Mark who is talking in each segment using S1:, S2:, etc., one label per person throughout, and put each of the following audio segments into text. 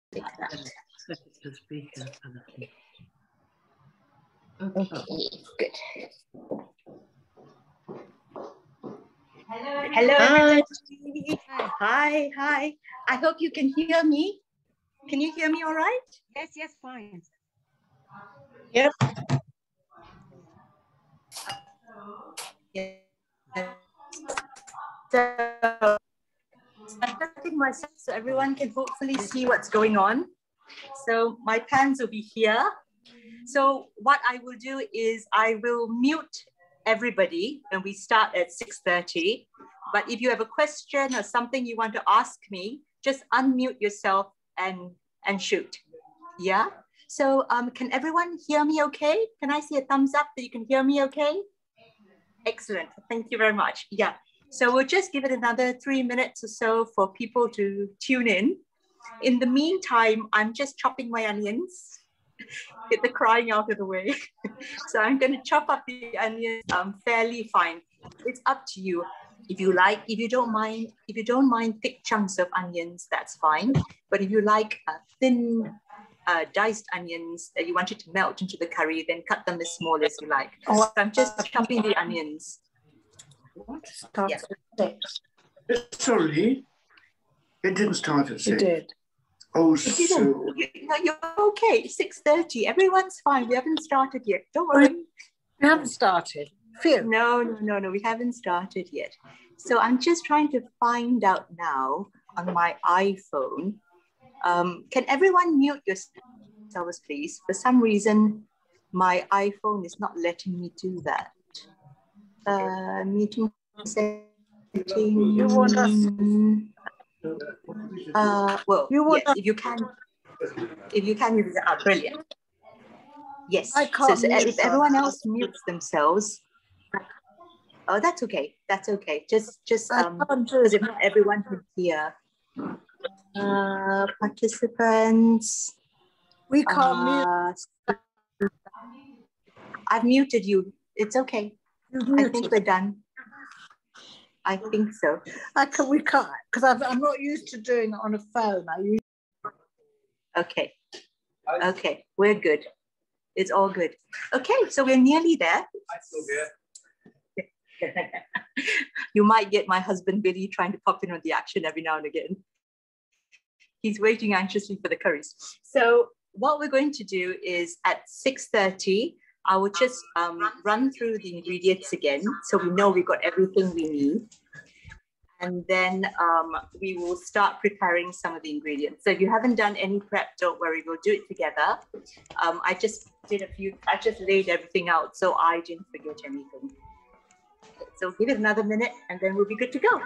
S1: Take that.
S2: Set it to the speaker.
S1: Okay, good. Hello, everybody. Hi, hi. I hope you can hear me. Can you hear me all right?
S3: Yes, yes, fine.
S1: Yep. Yeah. So, I'm setting myself so everyone can hopefully see what's going on. So my pans will be here. So what I will do is I will mute everybody when we start at 6:30. But if you have a question or something you want to ask me, just unmute yourself and shoot. Yeah. So can everyone hear me okay? Can I see a thumbs up that you can hear me okay? Excellent. Thank you very much. Yeah. So we'll just give it another 3 minutes or so for people to tune in. In the meantime, I'm just chopping my onions. Get the crying out of the way. So I'm going to chop up the onions fairly fine. It's up to you. If you like, if you don't mind thick chunks of onions, that's fine. But if you like thin diced onions that you want it to melt into the curry, then cut them as small as you like. So I'm just chopping the onions.
S4: Starts
S1: Yeah.
S4: Sorry, it didn't start at 6.
S3: It did.
S4: Oh,
S1: It didn't.
S4: so
S1: No, you're okay. 6:30. Everyone's fine. We haven't started yet. Don't worry.
S3: We haven't started. Phew.
S1: No. We haven't started yet. So I'm just trying to find out now on my iPhone. Can everyone mute yourselves, please? For some reason, my iPhone is not letting me do that. Muting settings.
S3: You want us?
S1: Well,
S3: You want
S1: yes, if you can, use it. Brilliant. Yes.
S3: I can't
S1: So
S3: mute
S1: if
S3: her.
S1: everyone else mutes themselves, oh, that's okay. That's okay. Just
S3: I can't do
S1: because
S3: it.
S1: if not everyone can hear. Participants.
S3: We can't mute.
S1: I've muted you. It's okay.
S3: You've
S1: I think
S3: muted.
S1: we're done. I think so.
S3: We can't, because I'm not used to doing it on a phone.
S1: Okay. Okay, we're good. It's all good. Okay, so we're nearly there. You might get my husband Billy trying to pop in on the action every now and again. He's waiting anxiously for the curries. So what we're going to do is at 6:30, I will just run through the ingredients again so we know we've got everything we need. And then we will start preparing some of the ingredients. So if you haven't done any prep, don't worry, we'll do it together. I just laid everything out so I didn't forget anything. So give it another minute and then we'll be good to go.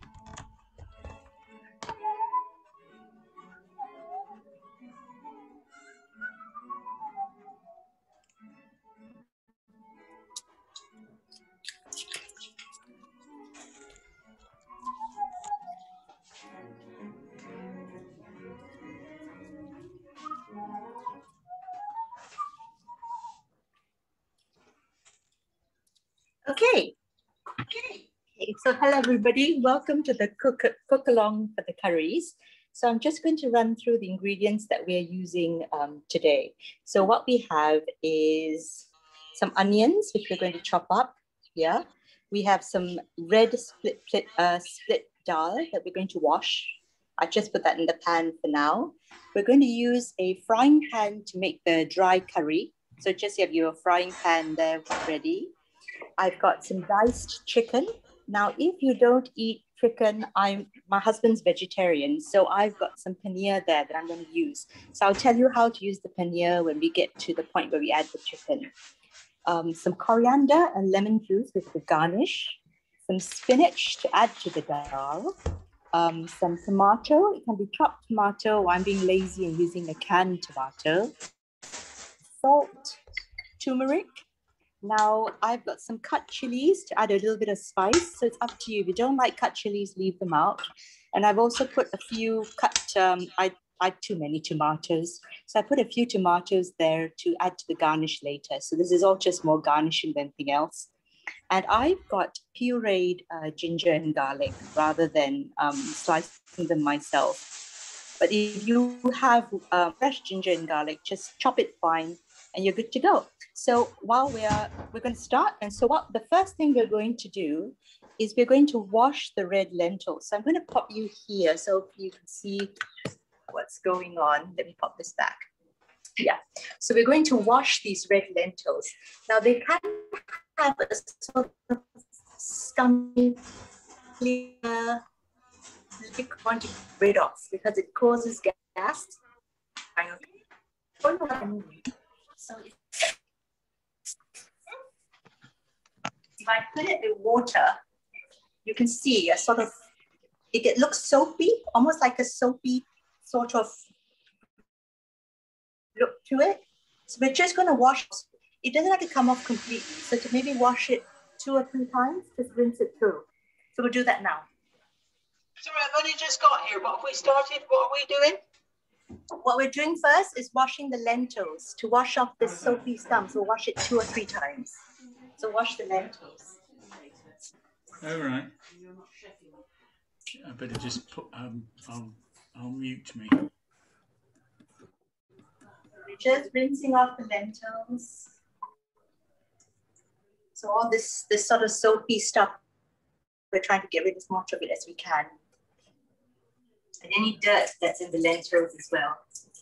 S1: Okay. So hello everybody, welcome to the cook along for the curries. So I'm just going to run through the ingredients that we're using today. So what we have is some onions, which we're going to chop up. Yeah, we have some red split dal that we're going to wash. I just put that in the pan for now. We're going to use a frying pan to make the dry curry. So just have your frying pan there ready. I've got some diced chicken. Now, if you don't eat chicken, my husband's vegetarian, so I've got some paneer there that I'm going to use. So I'll tell you how to use the paneer when we get to the point where we add the chicken. Some coriander and lemon juice with the garnish. Some spinach to add to the dal. Some tomato. It can be chopped tomato. I'm being lazy and using a canned tomato. Salt, turmeric. Now I've got some cut chilies to add a little bit of spice. So it's up to you. If you don't like cut chilies, leave them out. And I've also put a few cut, I had too many tomatoes. So I put a few tomatoes there to add to the garnish later. So this is all just more garnishing than anything else. And I've got pureed ginger and garlic rather than slicing them myself. But if you have fresh ginger and garlic, just chop it fine and you're good to go. So while we're going to start, and so what the first thing we're going to do is we're going to wash the red lentils. So I'm going to pop you here so you can see what's going on. Let me pop this back. Yeah, so we're going to wash these red lentils. Now they can have a sort of scummy, clear liquid want to get rid of because it causes gas. So if I put it in water, you can see a sort of, it looks soapy, almost like a soapy sort of look to it. So we're just going to wash. It doesn't have to come off completely. So to maybe wash it 2 or 3 times, just rinse it through. So we'll do that now.
S3: Sorry, I've only just got here. What have we started? What are we doing?
S1: What we're doing first is washing the lentils to wash off the soapy scum. So wash it 2 or 3 times. So wash the lentils.
S5: All right. I better just put, I'll mute me.
S1: We're just rinsing off the lentils. So all this sort of soapy stuff, we're trying to get rid of as much of it as we can. And any dirt that's in the lentils as well.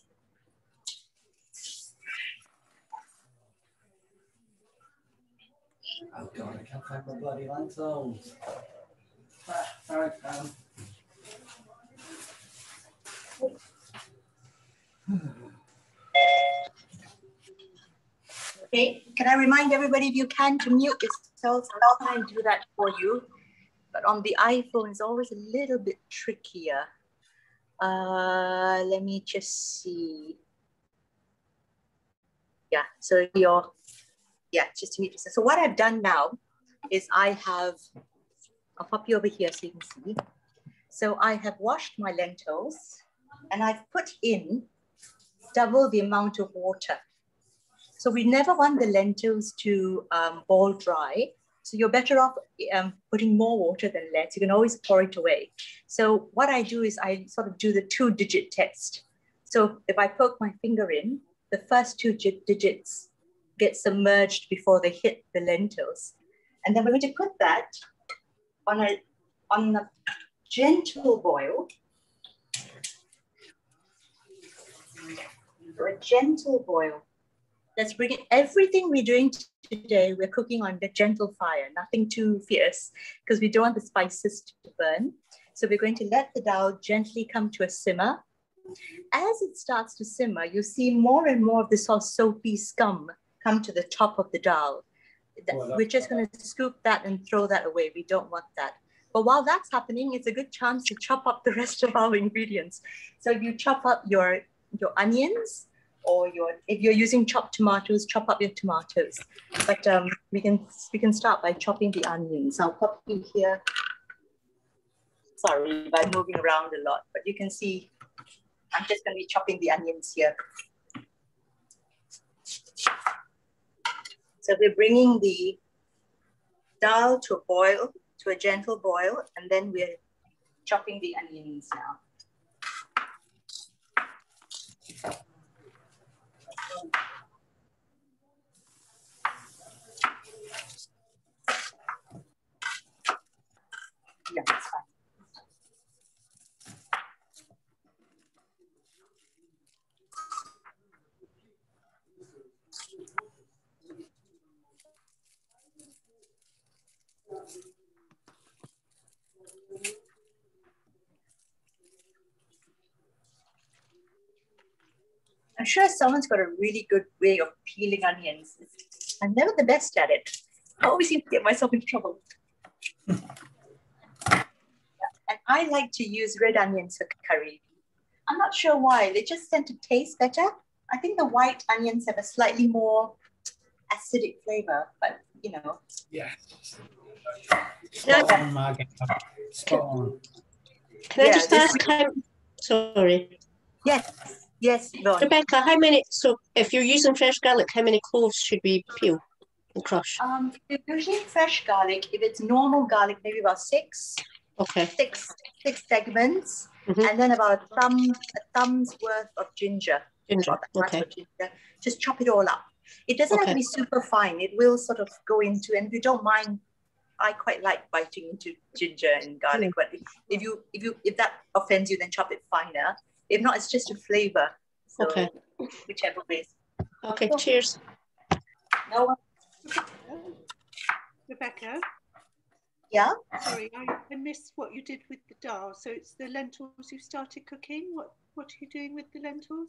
S6: Oh God, I can't find my bloody lentils. Sorry, Adam.
S1: Okay, can I remind everybody if you can to mute yourselves? I'll try and do that for you. But on the iPhone, it's always a little bit trickier. Let me just see. Yeah, so just to mute yourself. So what I've done now is I'll pop you over here so you can see. So I have washed my lentils and I've put in double the amount of water. So we never want the lentils to boil dry. So you're better off putting more water than less. You can always pour it away. So what I do is I sort of do the 2-digit test. So if I poke my finger in, the first 2 digits get submerged before they hit the lentils. And then we're going to put that on a gentle boil. For a gentle boil. Let's bring it. Everything we're doing today, we're cooking on the gentle fire, nothing too fierce, because we don't want the spices to burn. So we're going to let the dal gently come to a simmer. As it starts to simmer, you see more and more of this sort of soapy scum come to the top of the dal. We're just going to scoop that and throw that away. We don't want that. But while that's happening, it's a good chance to chop up the rest of our ingredients. So if you chop up your onions, or if you're using chopped tomatoes, chop up your tomatoes. But we can start by chopping the onions. I'll pop you here. Sorry, by moving around a lot, but you can see I'm just going to be chopping the onions here. So we're bringing the dal to a boil, to a gentle boil, and then we're chopping the onions now. Yeah, that's fine. I'm sure someone's got a really good way of peeling onions. I'm never the best at it. I always seem to get myself in trouble. Yeah. And I like to use red onions for curry. I'm not sure why. They just tend to taste better. I think the white onions have a slightly more acidic flavor, but you know.
S6: Yeah. Spot on, Margaret. Spot on.
S7: Can I just ask how, sorry.
S1: Yes, Ron.
S7: Rebecca, how many, so if you're using fresh garlic, how many cloves should we peel and crush?
S1: If you're using fresh garlic, if it's normal garlic, maybe about 6.
S7: Okay.
S1: Six segments. and then about a thumb's worth of ginger.
S7: Ginger,
S1: About that much
S7: okay.
S1: of ginger. Just chop it all up. It doesn't have to
S7: Okay.
S1: be super fine. It will sort of go into, and if you don't mind, I quite like biting into ginger and garlic. But if that offends you, then chop it finer. If not, it's just a flavor. So
S7: Okay.
S1: whichever way.
S7: Okay, cheers.
S1: No one.
S8: Rebecca,
S1: Yeah.
S8: sorry, I missed what you did with the dal. So it's the lentils you started cooking. What are you doing with the lentils?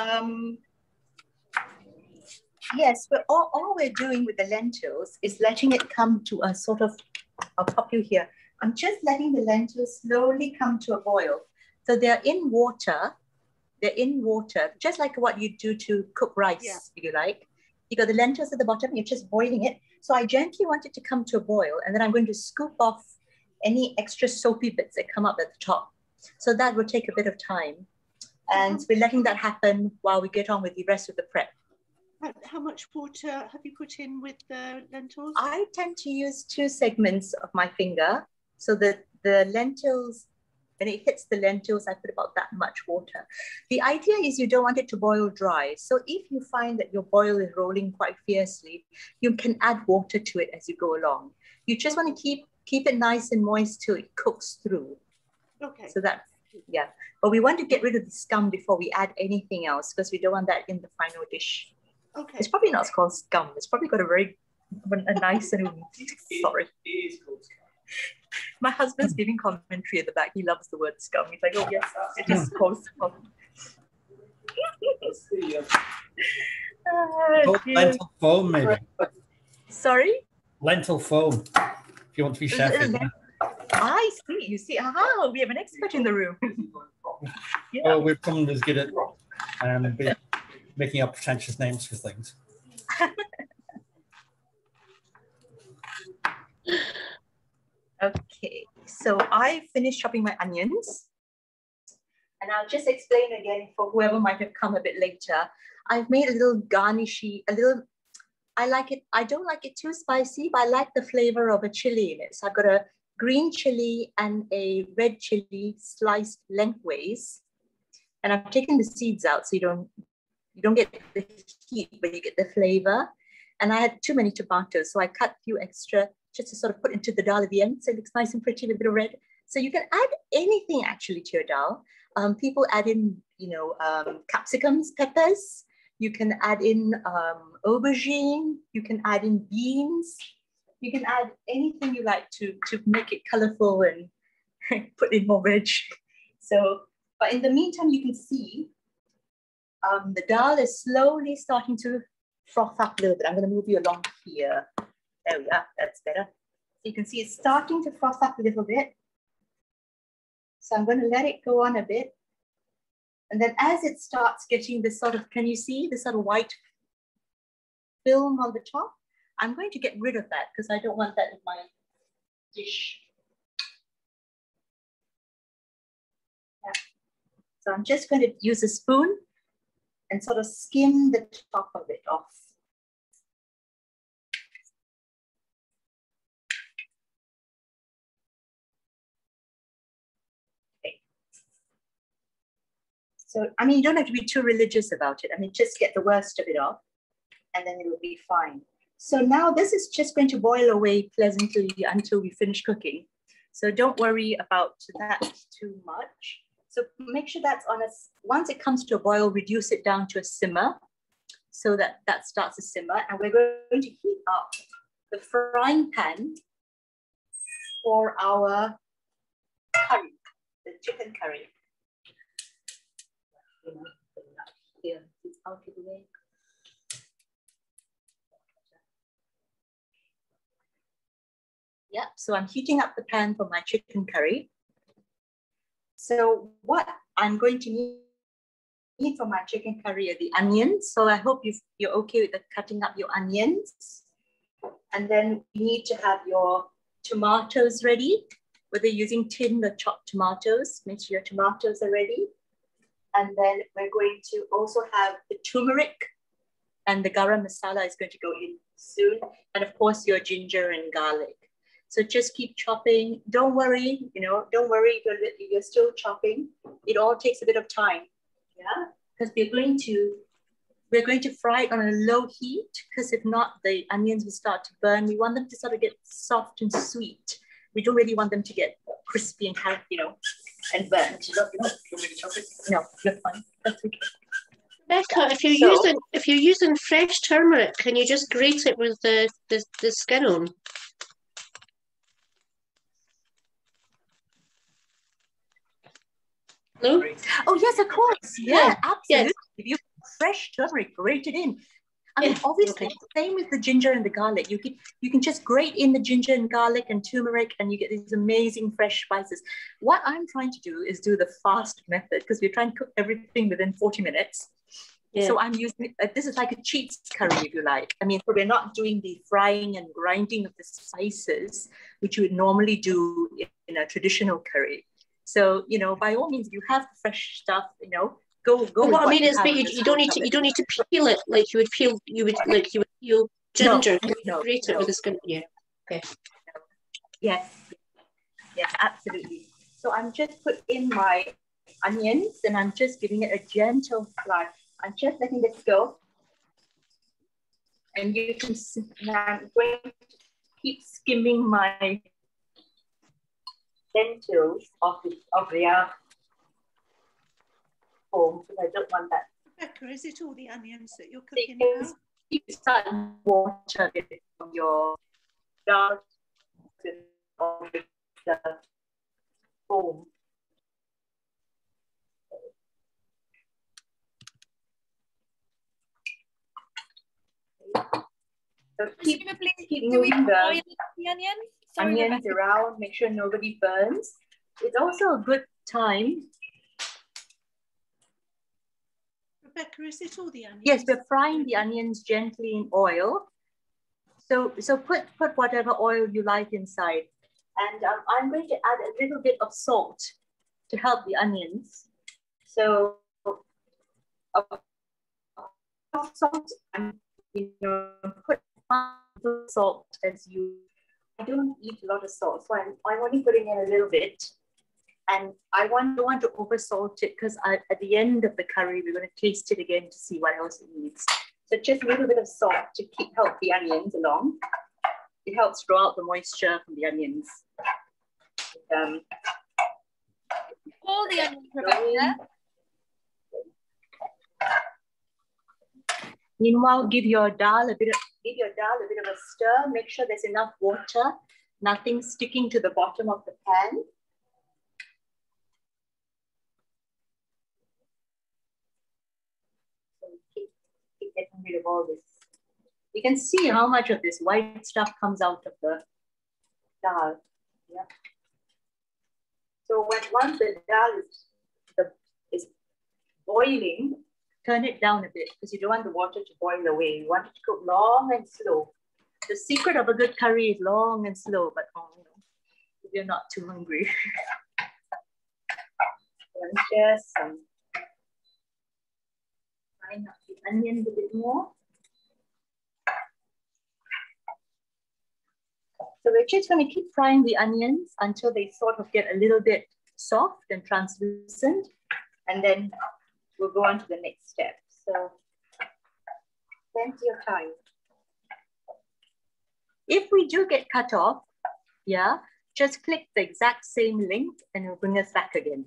S1: Yes, but all we're doing with the lentils is letting it come to a sort of, I'll pop you here. I'm just letting the lentils slowly come to a boil. So they're in water, just like what you do to cook rice, if you like. You got the lentils at the bottom, you're just boiling it. So I gently want it to come to a boil, and then I'm going to scoop off any extra soapy bits that come up at the top. So that will take a bit of time. And we're letting that happen while we get on with the rest of the prep.
S8: How much water have you put in with the lentils?
S1: I tend to use 2 segments of my finger. So that the lentils, when it hits the lentils, I put about that much water. The idea is you don't want it to boil dry. So if you find that your boil is rolling quite fiercely, you can add water to it as you go along. You just want to keep it nice and moist till it cooks through.
S8: Okay.
S1: So that, yeah. But we want to get rid of the scum before we add anything else, because we don't want that in the final dish.
S8: Okay.
S1: It's probably not called scum. It's probably got a nice and sorry.
S6: It is called scum.
S1: My husband's giving commentary at the back. He loves the word scum. He's like, oh yes, it is called scum.
S9: Lentil foam, maybe.
S1: Sorry?
S9: Lentil foam. If you want to be chefing.
S1: I see. You see, we have an expert in the room. Yeah.
S9: Oh, we're probably as good at making up pretentious names for things.
S1: Okay, so I finished chopping my onions. And I'll just explain again for whoever might have come a bit later. I've made a little garnishy, I like it, I don't like it too spicy, but I like the flavor of a chili in it. So I've got a green chili and a red chili sliced lengthways. And I've taken the seeds out so you don't get the heat, but you get the flavor. And I had too many tomatoes, so I cut a few extra just to sort of put into the dal at the end, so it looks nice and pretty with a bit of red. So you can add anything actually to your dal. People add in, capsicums, peppers. You can add in aubergine. You can add in beans. You can add anything you like to make it colorful and put in more veg. So, but in the meantime, you can see the dal is slowly starting to froth up a little bit. I'm going to move you along here. There we are. That's better. So you can see it's starting to froth up a little bit. So I'm going to let it go on a bit. And then as it starts getting this sort of, can you see this sort of white film on the top? I'm going to get rid of that because I don't want that in my dish. Yeah. So I'm just going to use a spoon and sort of skim the top of it off. So, I mean, you don't have to be too religious about it. I mean, just get the worst of it off and then it'll be fine. So now this is just going to boil away pleasantly until we finish cooking. So don't worry about that too much. So make sure that's on once it comes to a boil, reduce it down to a simmer so that that starts to simmer. And we're going to heat up the frying pan for our curry, the chicken curry. Here, it's out of the way. Yeah, so I'm heating up the pan for my chicken curry. So what I'm going to need for my chicken curry are the onions. So I hope you're okay with cutting up your onions. And then you need to have your tomatoes ready, whether you're using tinned or chopped tomatoes. Make sure your tomatoes are ready. And then we're going to also have the turmeric, and the garam masala is going to go in soon. And of course, your ginger and garlic. So just keep chopping. Don't worry, don't worry if you're still chopping. It all takes a bit of time, yeah? Because we're going to fry it on a low heat, because if not, the onions will start to burn. We want them to sort of get soft and sweet. We don't really want them to get crispy and and burnt. No, you're fine. That's okay.
S7: Becca, if you're using fresh turmeric, can you just grate it with the skin on? No?
S1: Oh yes, of course. Yeah, absolutely.
S7: Yes.
S1: If you fresh turmeric, grate it in. I mean, obviously, same with the ginger and the garlic. You can just grate in the ginger and garlic and turmeric, and you get these amazing fresh spices. What I'm trying to do is do the fast method, because we're trying to cook everything within 40 minutes. Yeah. So I'm using, this is like a cheat curry, if you like. I mean, so we're not doing the frying and grinding of the spices, which you would normally do in a traditional curry. So, by all means, you have fresh stuff, go.
S7: Well, what I mean is, but you don't need to peel it like you would peel ginger.
S1: No,
S7: grate it with the skin. Yeah. Okay.
S1: Yes, absolutely. So I'm just put in my onions, and I'm just giving it a gentle fry. I'm just letting this go, and you can see I'm going to keep skimming my lentils of the foam, because I don't want that.
S8: Rebecca, is it all the onions that you're cooking now?
S1: You start water from your dal or the foam. So keep moving the onions around, make sure nobody burns. It's also a good time.
S8: Rebecca, is it all the onions?
S1: Yes, we're frying the onions gently in oil. So put whatever oil you like inside. And I'm going to add a little bit of salt to help the onions. So salt, and put salt as you. I don't eat a lot of salt, so I'm only putting in a little bit. And I don't want to over salt it, because at the end of the curry, we're going to taste it again to see what else it needs. So just a little bit of salt to help the onions along. It helps draw out the moisture from the onions.
S10: All the onions, Rebecca.
S1: Meanwhile, give your dal a bit of a stir. Make sure there's enough water, nothing sticking to the bottom of the pan. So keep getting rid of all this. You can see how much of this white stuff comes out of the dal. Yeah. So once the dal is boiling, turn it down a bit, because you don't want the water to boil away. You want it to cook long and slow. The secret of a good curry is long and slow, but if you're not too hungry. And just frying up the onions a bit more. So we're just going to keep frying the onions until they sort of get a little bit soft and translucent, and then we'll go on to the next step. So plenty of time. If we do get cut off, yeah, just click the exact same link and it'll bring us back again.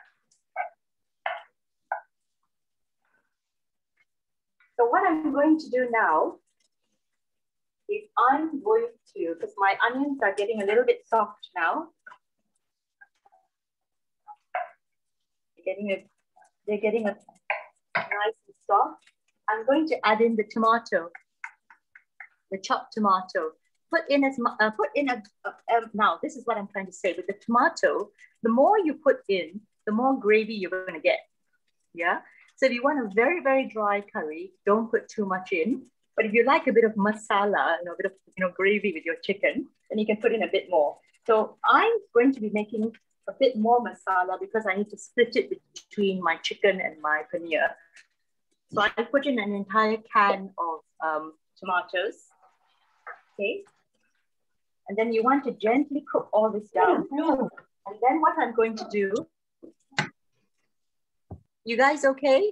S1: So what I'm going to do now is I'm going to, because my onions are getting a little bit soft now. They're getting a nice and soft. I'm going to add in the tomato, the chopped tomato. Now this is what I'm trying to say. With the tomato, the more you put in, the more gravy you're going to get. Yeah. So if you want a very, very dry curry, don't put too much in. But if you like a bit of masala, a bit of gravy with your chicken, then you can put in a bit more. So I'm going to be making a bit more masala because I need to split it between my chicken and my paneer. So I put in an entire can of tomatoes. Okay. And then you want to gently cook all this down. And then what I'm going to do, you guys okay?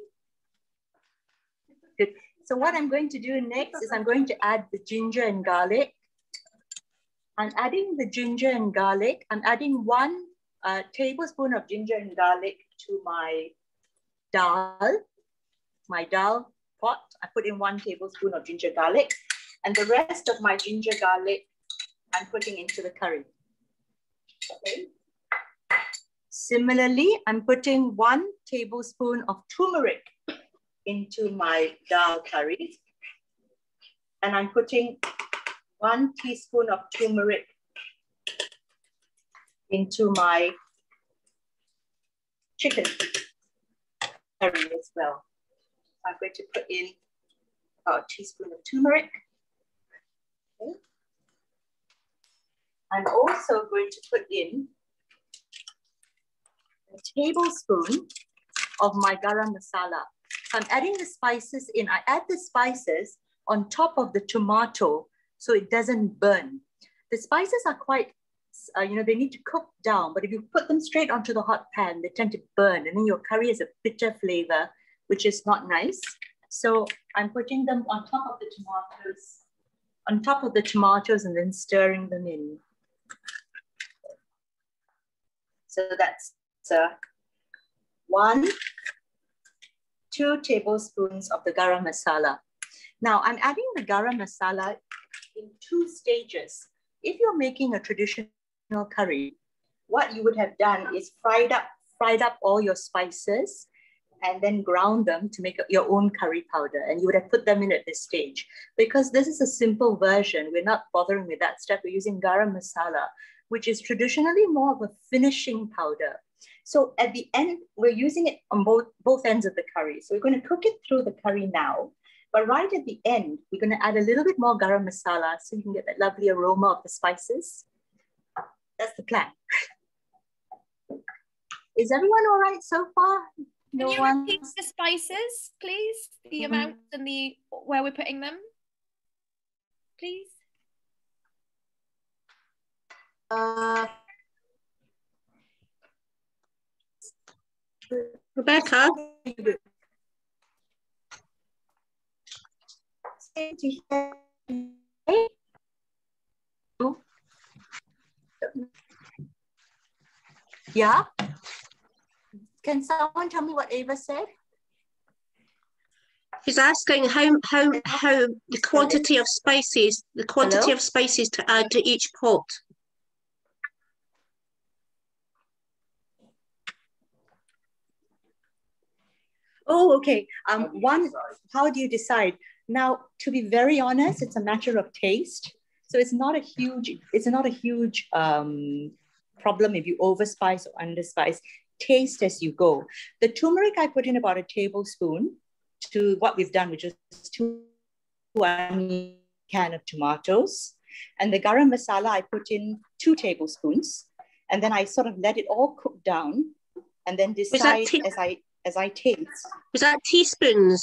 S1: Good. So what I'm going to do next is I'm going to add the ginger and garlic. I'm adding the ginger and garlic. I'm adding 1 tablespoon of ginger and garlic to my dal pot. I put in 1 tablespoon of ginger garlic, and the rest of my ginger garlic I'm putting into the curry. Okay. Similarly, I'm putting 1 tablespoon of turmeric into my dal curry, and I'm putting 1 teaspoon of turmeric into my chicken curry as well. I'm going to put in about a teaspoon of turmeric. Okay. I'm also going to put in a tablespoon of my garam masala. I'm adding the spices in. I add the spices on top of the tomato so it doesn't burn. The spices are quite, they need to cook down, but if you put them straight onto the hot pan, they tend to burn, and then your curry has a bitter flavor, which is not nice. So I'm putting them on top of the tomatoes, and then stirring them in. So that's 2 tablespoons of the garam masala. Now I'm adding the garam masala in 2 stages. If you're making a traditional curry, what you would have done is fried up all your spices and then ground them to make your own curry powder. And you would have put them in at this stage. Because this is a simple version, we're not bothering with that step. We're using garam masala, which is traditionally more of a finishing powder. So at the end, we're using it on both ends of the curry. So we're going to cook it through the curry now. But right at the end, we're going to add a little bit more garam masala so you can get that lovely aroma of the spices. That's the plan. Is everyone all right so far?
S10: Can you repeat the spices, please? The amount and where we're putting them, please.
S7: Rebecca?
S1: Yeah? Can someone tell me what Ava said?
S7: She's asking how the quantity of spices, to add to each pot.
S1: Oh, okay. How do you decide? Now, to be very honest, it's a matter of taste. So it's not a huge problem if you overspice or underspice. Taste as you go. The turmeric, I put in about a tablespoon to what we've done, which is 2 cans of tomatoes. And the garam masala, I put in 2 tablespoons. And then I sort of let it all cook down and then decide as I taste.
S7: Was that teaspoons?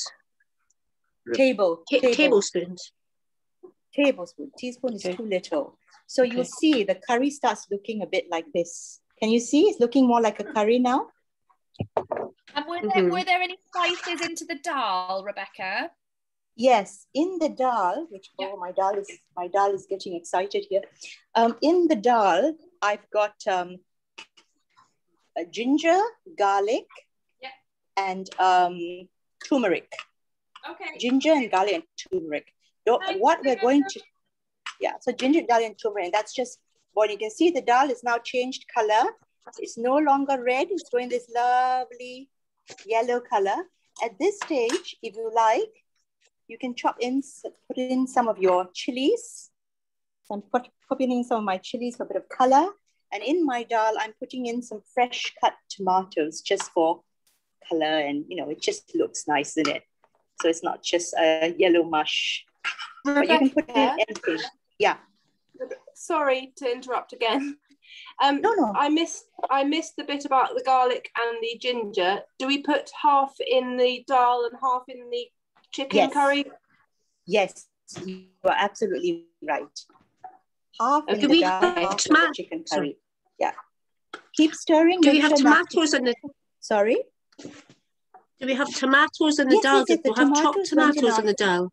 S1: Tablespoons. Tablespoon. Teaspoon is too little. So you'll see the curry starts looking a bit like this. Can you see? It's looking more like a curry now.
S10: And were there any spices into the dal, Rebecca?
S1: Yes, in the dal, my dal is getting excited here. In the dal, I've got ginger, garlic, and turmeric. Okay. Ginger and garlic and turmeric. What we're going to, so ginger, garlic, and turmeric, and that's just boiled. You can see the dal is now changed color. It's no longer red. It's going this lovely yellow color. At this stage, if you like, you can put in some of your chilies. So I'm putting in some of my chilies for a bit of color. And in my dal, I'm putting in some fresh cut tomatoes just for color, and it just looks nice in it. So it's not just a yellow mush. But you can put in anything. Yeah.
S11: Sorry to interrupt again.
S1: No.
S11: I missed the bit about the garlic and the ginger. Do we put half in the dal and half in the chicken curry?
S1: Yes, you are absolutely right. half in
S7: Do
S1: the
S7: we
S1: dal,
S7: have
S1: half in the chicken curry. Yeah. Keep stirring.
S7: Do we
S1: make
S7: have
S1: sure not
S7: tomatoes in the?
S1: Sorry?
S7: Do we have tomatoes in the
S1: Yes,
S7: dal?
S1: yes, yes,
S7: Do
S1: the
S7: we have chopped
S1: tomatoes went in
S7: tomatoes in the dal?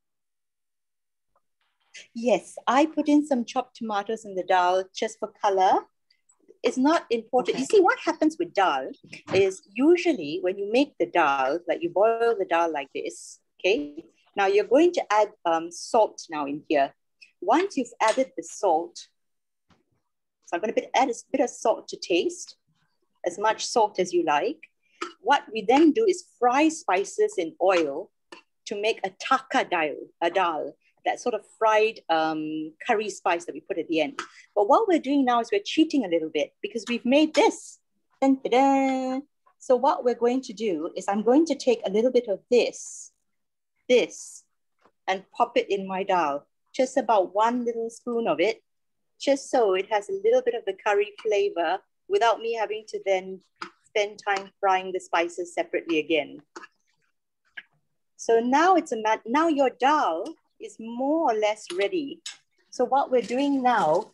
S1: Yes, I put in some chopped tomatoes in the dal just for color. It's not important.
S7: Okay.
S1: You see, what happens with dal is usually when you make the dal, like you boil the dal like this, okay? Now you're going to add salt now in here. Once you've added the salt, so I'm going to add a bit of salt to taste, as much salt as you like. What we then do is fry spices in oil to make a taka dal, that sort of fried curry spice that we put at the end. But what we're doing now is we're cheating a little bit because we've made this. Dun, dun, dun. So what we're going to do is I'm going to take a little bit of this, and pop it in my dal. Just about 1 little spoon of it, just so it has a little bit of the curry flavor without me having to then spend time frying the spices separately again. So now now your dal is more or less ready. So what we're doing now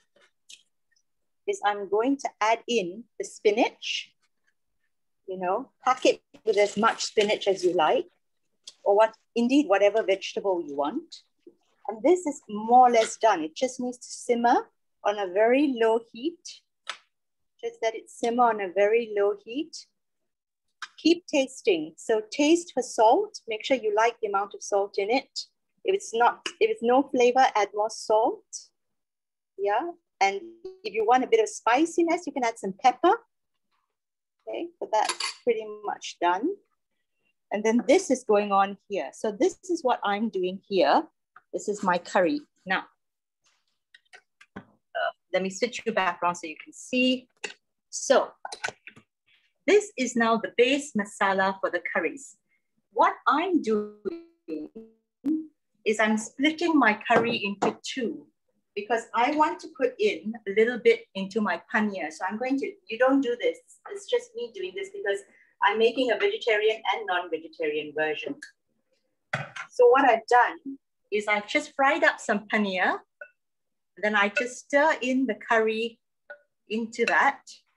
S1: is I'm going to add in the spinach, pack it with as much spinach as you like, or whatever vegetable you want. And this is more or less done. It just needs to simmer on a very low heat. Just let it simmer on a very low heat. Keep tasting. So taste for salt. Make sure you like the amount of salt in it. If it's no flavor, add more salt. Yeah. And if you want a bit of spiciness, you can add some pepper. Okay, but that's pretty much done. And then this is going on here. So this is what I'm doing here. This is my curry. Now, let me switch you back around so you can see. So this is now the base masala for the curries. What I'm doing is I'm splitting my curry into two because I want to put in a little bit into my paneer. So I'm going to, you don't do this. It's just me doing this because I'm making a vegetarian and non-vegetarian version. So what I've done is I've just fried up some paneer. Then I just stir in the curry into that.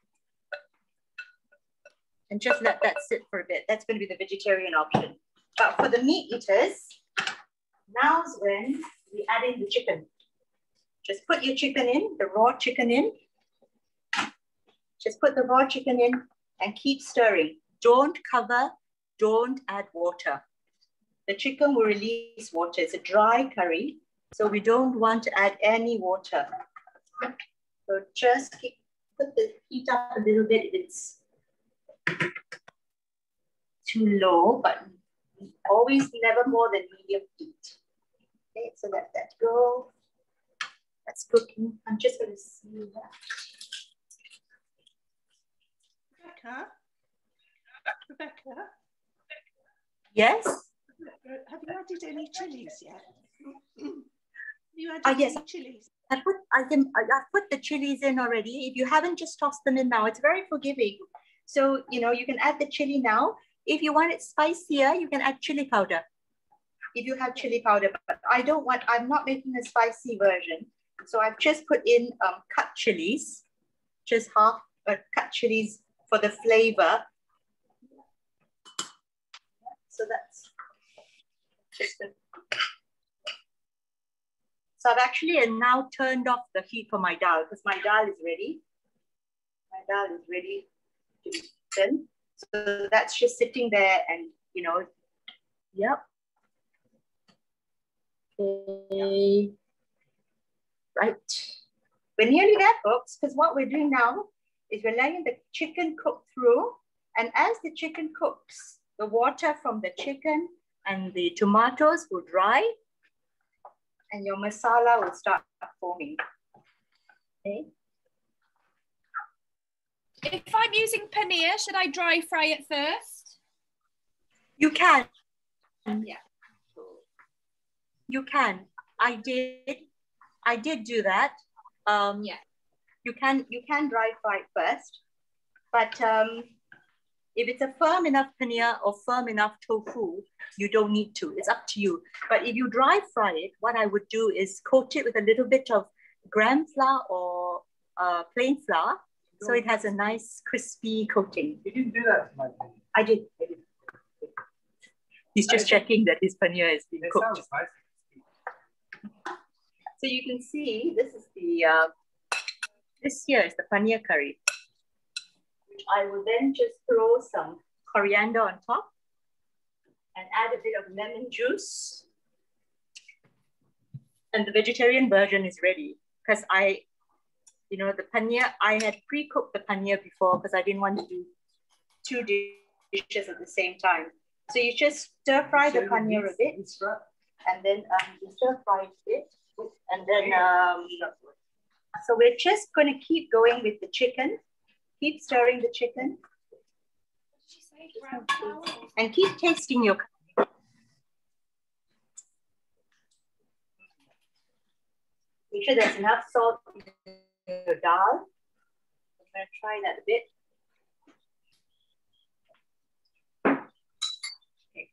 S1: And just let that sit for a bit. That's going to be the vegetarian option. But for the meat eaters, now's when we add in the chicken. Just put your chicken in, the raw chicken in. Just put the raw chicken in and keep stirring. Don't cover, don't add water. The chicken will release water. It's a dry curry, so we don't want to add any water. So just put the heat up a little bit. It's too low, but always never more than medium heat. Okay, so let that go. That's cooking. I'm just going to see that.
S8: Rebecca?
S1: Yes?
S8: Have you added any chilies yet? Have you added any chilies?
S1: I've put the chilies in already. If you haven't, just toss them in now. It's very forgiving. So, you can add the chili now. If you want it spicier, you can add chili powder. If you have chili powder, but I'm not making a spicy version. So I've just put in cut chilies, just half cut chilies for the flavor. So that's just So I've actually now turned off the heat for my dal because my dal is ready. My dal is ready to be eaten. So that's just sitting there and, yep. Okay. Right. We're nearly there, folks, because what we're doing now is we're letting the chicken cook through. And as the chicken cooks, the water from the chicken and the tomatoes will dry and your masala will start forming. Okay.
S10: If I'm using paneer, should I dry fry it first?
S1: You can.
S10: Yeah.
S1: You can. I did do that.
S10: Yeah.
S1: You can dry fry it first, but if it's a firm enough paneer or firm enough tofu, you don't need to. It's up to you. But if you dry fry it, what I would do is coat it with a little bit of gram flour or plain flour, so it has a nice crispy coating.
S4: You didn't do that to my paneer.
S1: I did. He's just checking that his paneer is being cooked. So you can see this is the this here is the paneer curry, which I will then just throw some coriander on top and add a bit of lemon juice. And the vegetarian version is ready because the paneer, I had pre-cooked the paneer before because I didn't want to do 2 dishes at the same time. So you just stir fry the paneer a bit, and then you stir fry it a bit, and then so we're just going to keep going with the chicken, keep stirring the chicken, and keep tasting your. Make sure there's enough salt in your dal. I'm going to try that a bit. Okay.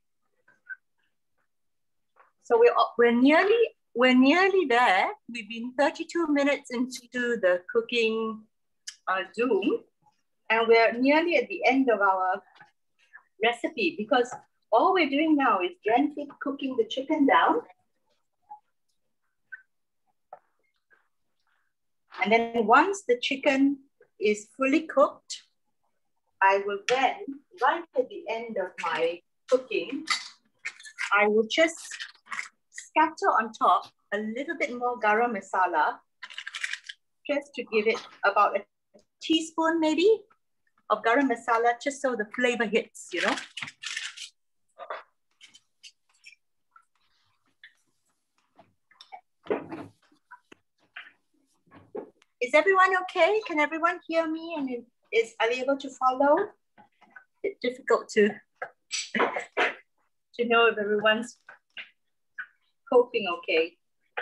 S1: So we're nearly there. We've been 32 minutes into the cooking Zoom, and we're nearly at the end of our recipe because all we're doing now is gently cooking the chicken down. And then once the chicken is fully cooked, I will then, right at the end of my cooking, I will just scatter on top a little bit more garam masala, just to give it about a teaspoon maybe of garam masala, just so the flavor hits, you know. Is everyone okay? Can everyone hear me? And are they able to follow? It's difficult to know if everyone's coping okay.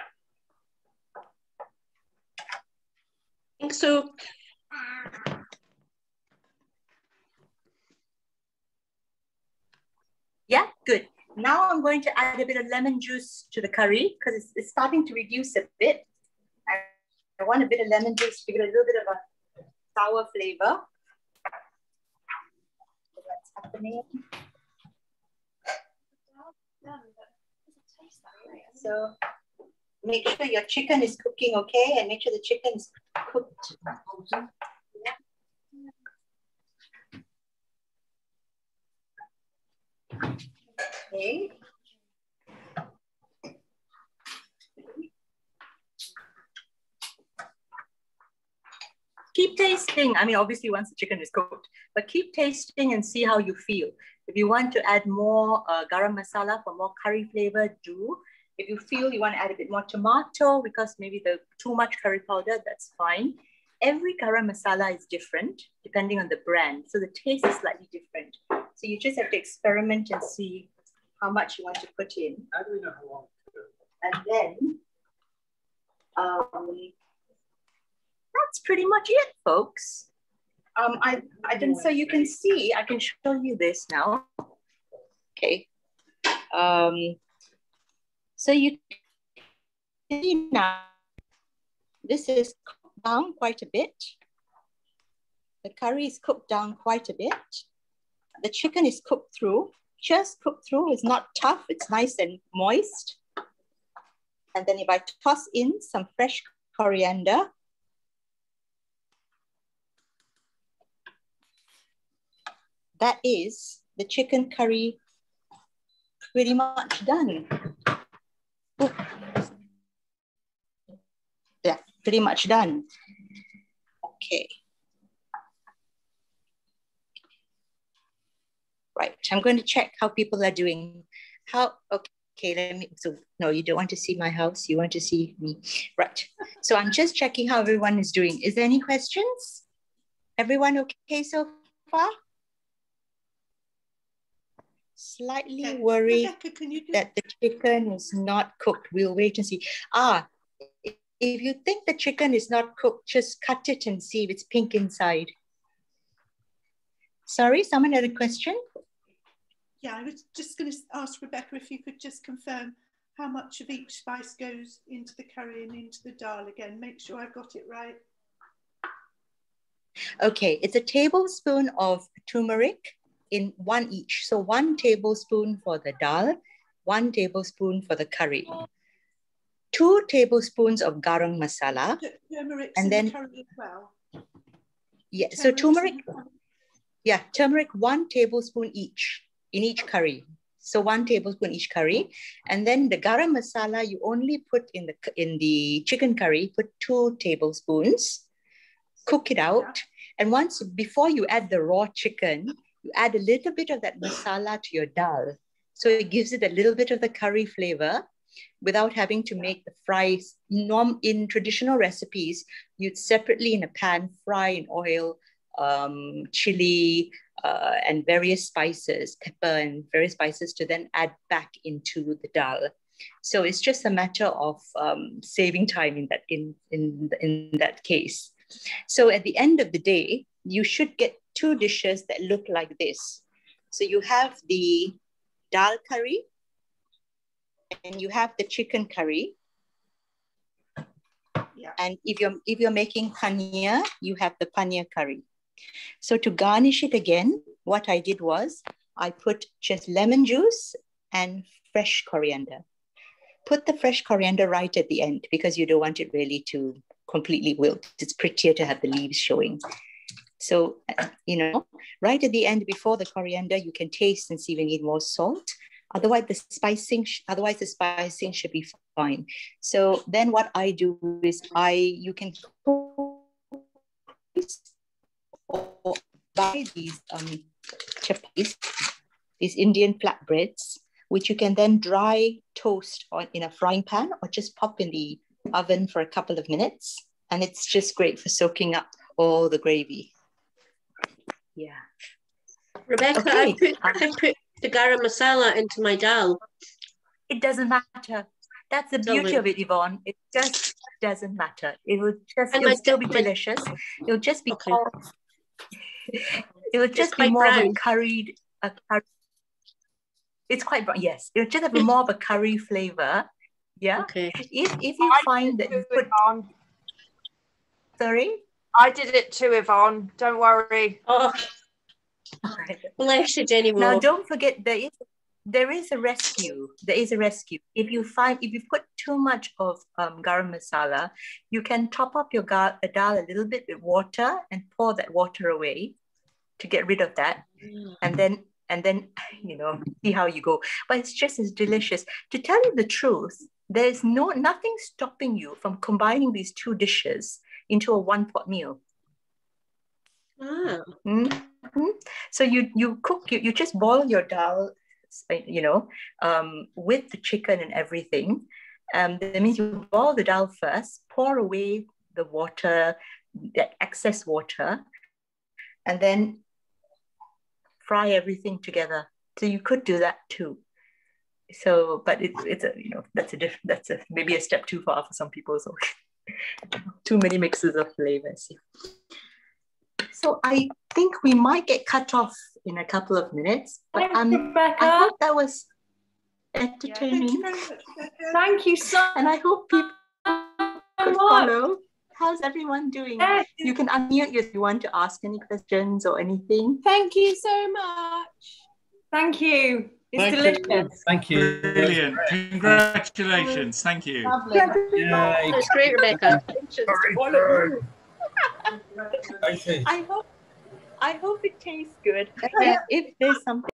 S7: I think so.
S1: Yeah, good. Now I'm going to add a bit of lemon juice to the curry because it's starting to reduce a bit. I want a bit of lemon juice to give it a little bit of a sour flavor. So that's happening. So make sure your chicken is cooking okay, and make sure the chicken is cooked. Okay. Keep tasting. I mean, obviously once the chicken is cooked, but keep tasting and see how you feel. If you want to add more garam masala for more curry flavor, do. If you feel you want to add a bit more tomato because maybe the too much curry powder, that's fine. Every garam masala is different depending on the brand. So the taste is slightly different. So you just have to experiment and see how much you want to put in.
S4: How do we know how long to do?
S1: And then, that's pretty much it, folks. I didn't, so you can see, I can show you this now. Okay. So you see now, this is cooked down quite a bit. The curry is cooked down quite a bit. The chicken is cooked through, just cooked through. It's not tough, it's nice and moist. And then if I toss in some fresh coriander, that is the chicken curry pretty much done. Ooh. Yeah, pretty much done. Okay. Right, I'm going to check how people are doing. Okay, let me, so no, you don't want to see my house, you want to see me. Right, so I'm just checking how everyone is doing. Is there any questions? Everyone okay so far? Slightly worried that the chicken is not cooked. We'll wait and see. If you think the chicken is not cooked, just cut it and see if it's pink inside. Sorry, someone had a question?
S8: Yeah, I was just going to ask Rebecca if you could just confirm how much of each spice goes into the curry and into the dal again? Make sure I got it right.
S1: Okay, it's a tablespoon of turmeric in one each. So 1 tablespoon for the dal, 1 tablespoon for the curry. 2 tablespoons of garam masala.
S8: Turmeric
S1: and
S8: in
S1: then
S8: the curry as well.
S1: Yeah, so turmeric, yeah, turmeric 1 tablespoon each in each curry. So 1 tablespoon each curry. And then the garam masala you only put in the chicken curry, put 2 tablespoons, cook it out. And once, before you add the raw chicken, you add a little bit of that masala to your dal. So it gives it a little bit of the curry flavor without having to make the fries. In traditional recipes, you'd separately in a pan fry in oil, chili, and various spices, pepper and various spices to then add back into the dal. So it's just a matter of saving time in that case. So at the end of the day, you should get 2 dishes that look like this. So you have the dal curry and you have the chicken curry.
S8: Yeah.
S1: And if you're making paneer, you have the paneer curry. So to garnish it again, what I did was I put just lemon juice and fresh coriander. Put the fresh coriander right at the end because you don't want it really to completely wilt. It's prettier to have the leaves showing. So, right at the end before the coriander, you can taste and see if you need more salt. Otherwise the spicing should be fine. So then what I do is you can or buy these chapattis, these Indian flatbreads, which you can then dry toast in a frying pan or just pop in the oven for a couple of minutes. And it's just great for soaking up all the gravy. Yeah.
S7: Rebecca,
S1: Okay.
S7: I put the garam masala into my dal.
S1: It doesn't matter. That's the beauty of it, Yvonne. It just doesn't matter. It'll still be delicious. It'll just be it would just be more of a curried. It's quite brown. Yes, it'll just have more of a curry flavor. Yeah.
S7: Okay.
S1: If you find that you put
S12: on.
S1: Sorry.
S12: I did it too, Yvonne. Don't worry.
S7: Oh, bless you, Jenny.
S1: Now, don't forget there is a rescue. There is a rescue. If you put too much of garam masala, you can top up your dal a little bit with water and pour that water away to get rid of that, and then see how you go. But it's just as delicious. To tell you the truth, there's nothing stopping you from combining these 2 dishes into a 1-pot meal.
S7: Ah.
S1: Mm-hmm. So you just boil your dal, with the chicken and everything. That means you boil the dal first, pour away the water, the excess water, and then fry everything together. So you could do that too. So, but that's maybe a step too far for some people. So too many mixes of flavors. So I think we might get cut off in a couple of minutes. But
S10: Rebecca.
S1: I hope that was entertaining.
S10: Thank you so much.
S1: And I hope people could follow. How's everyone doing?
S10: Yes.
S1: You can unmute if you want to ask any questions or anything.
S10: Thank you so much. Thank you. It's delicious.
S9: Thank you.
S5: Brilliant. Congratulations. Thank you.
S10: Lovely.
S9: Yay.
S7: That's great, Rebecca.
S1: I hope it tastes good. If there's something